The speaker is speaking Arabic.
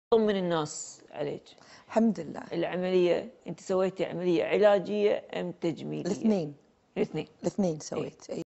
طمن الناس عليك. الحمد لله. العملية أنت سويتي عملية علاجية أم تجميلية؟ الاثنين. الاثنين. الاثنين إيه. سويت.